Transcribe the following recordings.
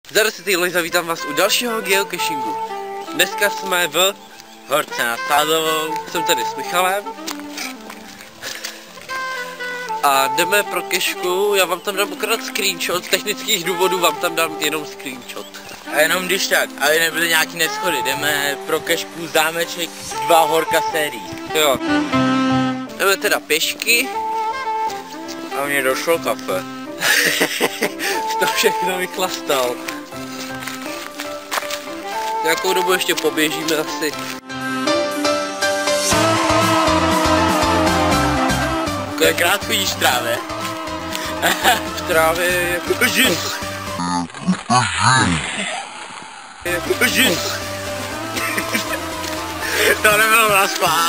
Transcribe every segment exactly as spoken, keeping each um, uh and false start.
Zdar se týhle, zavítám vás u dalšího geocachingu. Dneska jsme v Horce nad Sázavou. Jsem tady s Michalem. A jdeme pro kešku, já vám tam dám akorát screenshot, z technických důvodů vám tam dám jenom screenshot. A jenom když tak, aby nebyly nějaký neschody, jdeme pro kešku zámeček dva Horka sérií. Jo. Jdeme teda pěšky. A mně došlo kafe. To všechno vychlastal. Nějakou dobu ještě poběžíme asi. Kolikrát chodíš v trávě? V trávě jako žis. Jako žis. To nebylo na schvál.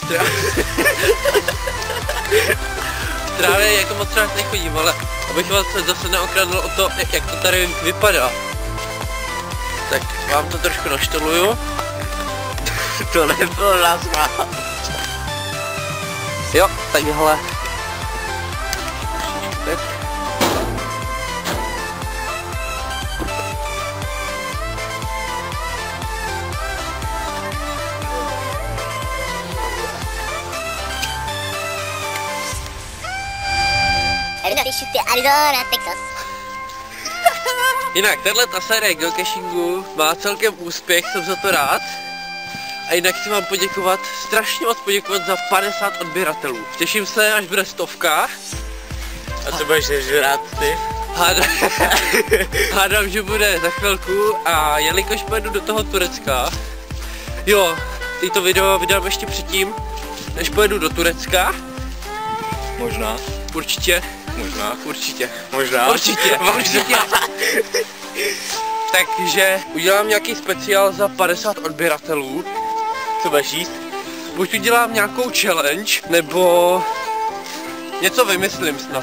V trávě jako moc rád nechodím, ale abych vás zase neokradl o to, jak to tady vypadá. Tak vám to trošku naštoluju. To nebylo na schvál. Jo, takhle. Tak. Arizona, Texas. Jinak, tahle ta série geocachingu má celkem úspěch, jsem za to rád. A jinak chci vám poděkovat, strašně moc poděkovat za padesát odběratelů. Těším se, až bude stovka. A co budeš žrát ty? Hádám, hádám, že bude za chvilku a jelikož pojedu do toho Turecka, jo, tyto video vydám ještě předtím, než pojedu do Turecka. Možná. Určitě. Možná. Určitě. Možná. Určitě. Určitě. Takže udělám nějaký speciál za padesát odběratelů. Co budeš jíst? Buď udělám nějakou challenge, nebo něco vymyslím snad.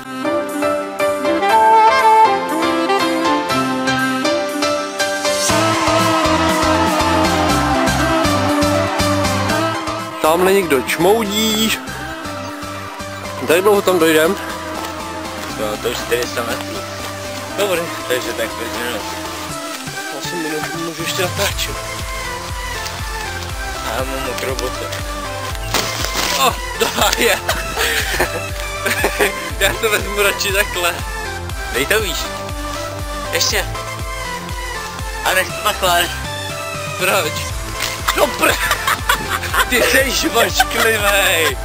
Tamhle někdo čmoudí. Tady dlouho tam dojdem? No, to už čtyři sta metrů. Dobrý. Takže tak pět minut. osm minut můžu ještě natáčet. A já mám mokrou botu. Oh, dobrá je. Já to vezmu radši takhle. Dej to víš. Ještě. A nech to takhle. Proč? No pr... Ty jsi ošklivej.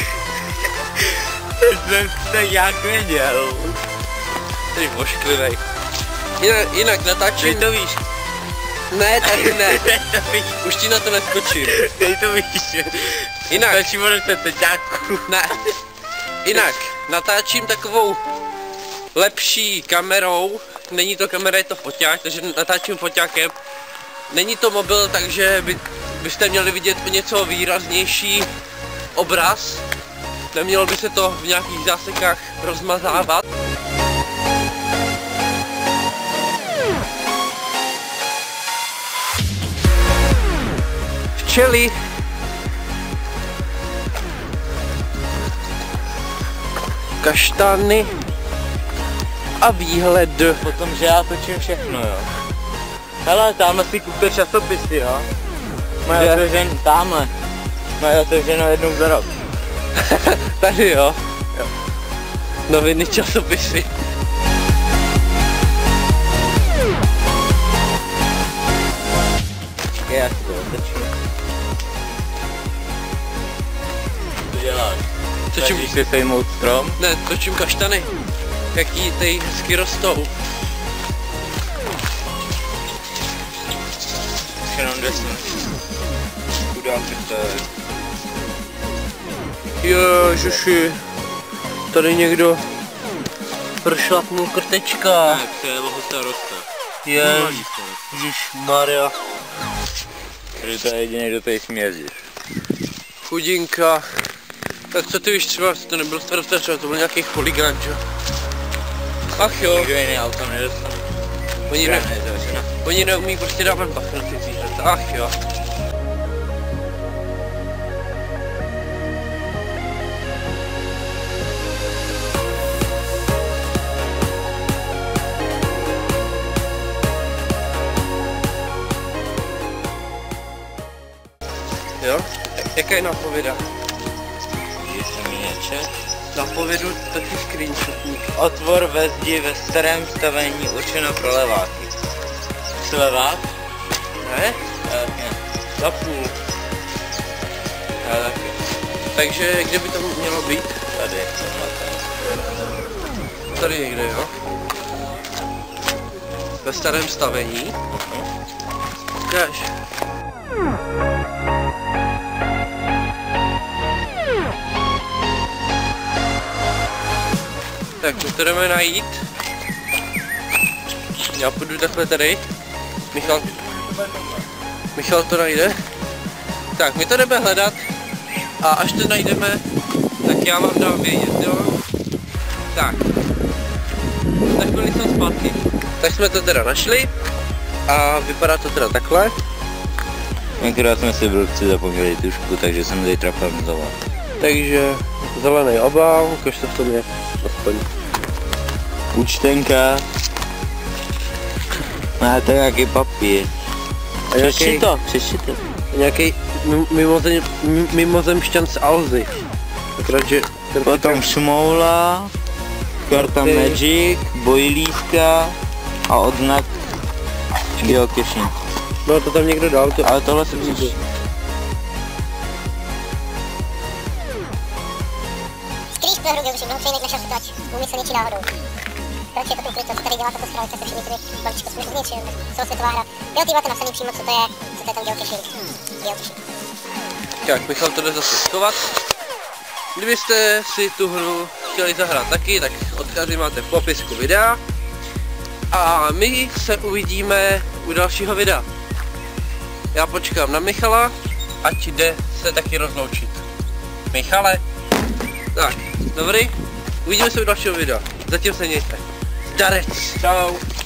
Jsem to jak věděl. Jsi ošklivej. Jinak, jinak natáčím... Dej to víš. Ne, tady ne. Dej to víš. Už ti na to neskočím. Dej to víš. Jinak. Stačí vodu teťáku. Ne. Jinak, natáčím takovou lepší kamerou. Není to kamera, je to foťák, takže natáčím foťákem. Není to mobil, takže by, byste měli vidět o něco výraznější obraz. Nemělo by se to v nějakých zásekách rozmazávat. Včely. Kaštany. A výhled. Potom, že já točím všechno, jo. Hele, tamhle si kupte časopisy, jo. Mají otevřen, tamhle. Mají otevřeno jednou za rok. Tady jo. Jo. Noviny, časopisy. Čekaj, já si to otočím. Co děláš? Točím, Snažíš se sejmout strom? ne, točím kaštany. Jaký tady hezky rostou. Už jenom deset. Chudáky to je. Ježiši. Tady někdo prošlapnul krtečka. Tak, to je bohostá rosta. Ježišmarja. Protože to je jediný, kdo tady smí jezdit. Chudinka. Tak co ty víš, třeba to nebyl starosta, třeba to byl nějaký chuligán, že? Ach jo. Nikdo jiný auto nedostane. Oni, ne, ne, oni neumí prostě dávat bacha na ty zvířata. Ach jo. jo? Jaká je nápověda? Když jsem ji nečet. Nápovědu taky screenshotník. Otvor ve zdi ve starém stavení určeno pro leváky. Jsi levák? Ne? Já taky ne. Za půl. Já taky. Takže kde by to mělo být? Tady, tohle. Tady někde, jo? Ve starém stavení. Ukáž. Tak, my to jdeme najít. Já půjdu takhle tady. Michal, Michal to najde. Tak, my to jdeme hledat. A až to najdeme, tak já vám dám vědět, jo? Tak. Tak byli jsme zpátky. Tak jsme to teda našli. A vypadá to teda takhle. Akorát jsme si blbci zapomněli tušku, takže jsem tady trafil zavolat. Takže zelený obal, ukaž to v tom je aspoň. Účtenka. Máte nějaký papír. A nějaký, Přečti to, přečti to. nějaký mimozem, mimozemšťan z Alzy. Akorát, že ten Potom šmoula, karta Ty. Magic, bojlíska a odznak geocaching. No to tam někdo dal, to, Ale tohle se přečti. Skrýš pro hru geoduši, mnoho než našel situaci, úmysl něčí náhodou. Proč je to tu ukryto, co tady dělá tato strana, se všichni tady balíčko jsme zničili, celosvětová hra. Jo, ty máte napsaný přímo, co to je, co to je tam geocaching. Geocaching. Tak, Michal to jde zase schovat. Kdybyste si tu hru chtěli zahrát taky, tak odkazy máte v popisku videa. A my se uvidíme u dalšího videa. Já počkám na Michala, ať jde se taky rozloučit. Michale. Tak, dobrý. Uvidíme se u dalšího videa. Zatím se mějte. Zdarec. Čau.